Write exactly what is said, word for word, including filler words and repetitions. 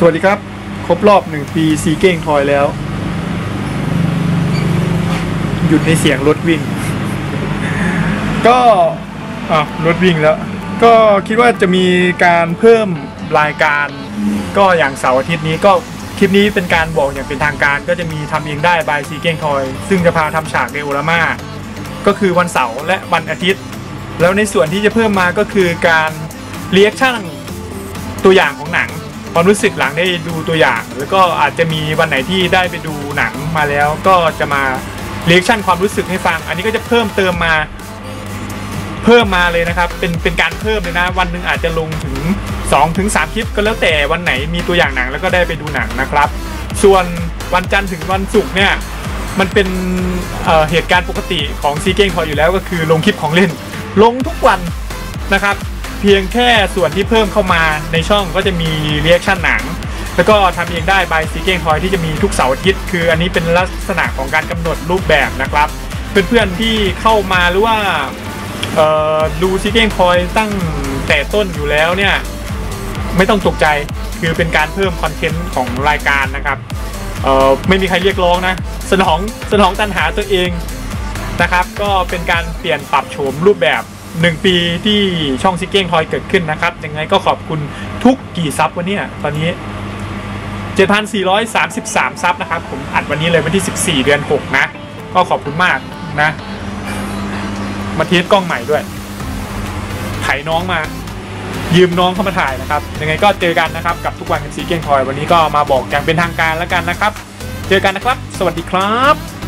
สวัสดีครับครบรอบหนึ่งปีซีเก้งทอยแล้วหยุดในเสียงรถวิ่งก็อ่ะรถวิ่งแล้วก็คิดว่าจะมีการเพิ่มรายการก็อย่างเสาร์อาทิตย์นี้ก็คลิปนี้เป็นการบอกอย่างเป็นทางการก็จะมีทำเองได้บายซีเก้งทอยซึ่งจะพาทำฉากในโอรามาก็คือวันเสาร์และวันอาทิตย์แล้วในส่วนที่จะเพิ่มมาก็คือการเรีแอคชั่นตัวอย่างของหนังความรู้สึกหลังได้ดูตัวอย่างแล้วก็อาจจะมีวันไหนที่ได้ไปดูหนังมาแล้วก็จะมาเรีแอคชั่นความรู้สึกให้ฟังอันนี้ก็จะเพิ่มเติมมาเพิ่มมาเลยนะครับเป็นเป็นการเพิ่มเลยนะวันหนึ่งอาจจะลงถึง สองถึงสาม คลิปก็แล้วแต่วันไหนมีตัวอย่างหนังแล้วก็ได้ไปดูหนังนะครับส่วนวันจันทร์ถึงวันศุกร์เนี่ยมันเป็น เอ่อ เหตุการณ์ปกติของซีเก้งทอยอยู่แล้วก็คือลงคลิปของเล่นลงทุกวันนะครับเพียงแค่ส่วนที่เพิ่มเข้ามาในช่องก็จะมีเรีแอคชั่นหนังแล้วก็ทำเองได้บายซีเก้งทอยที่จะมีทุกเสาร์อาทิตย์คืออันนี้เป็นลักษณะของการกำหนดรูปแบบนะครับเพื่อนๆที่เข้ามาหรือว่าดูซีเก้งทอยตั้งแต่ต้นอยู่แล้วเนี่ยไม่ต้องตกใจคือเป็นการเพิ่มคอนเทนต์ของรายการนะครับไม่มีใครเรียกร้องนะสนองสนองตัณหาตัวเองนะครับก็เป็นการเปลี่ยนปรับโฉมรูปแบบหนึ่งปีที่ช่องซีเก้งทอยเกิดขึ้นนะครับยังไงก็ขอบคุณทุกกี่ซับวันนี้ตอนนี้ เจ็ดพันสี่ร้อยสามสิบสาม ซับนะครับผมอัดวันนี้เลยวันที่สิบสี่เดือนหกนะก็ขอบคุณมากนะมาเทสกล้องใหม่ด้วยไถน้องมายืมน้องเข้ามาถ่ายนะครับยังไงก็เจอกันนะครับกับทุกวันกับซีเก้งทอยวันนี้ก็มาบอกอย่างเป็นทางการแล้วกันนะครับเจอกันนะครับสวัสดีครับ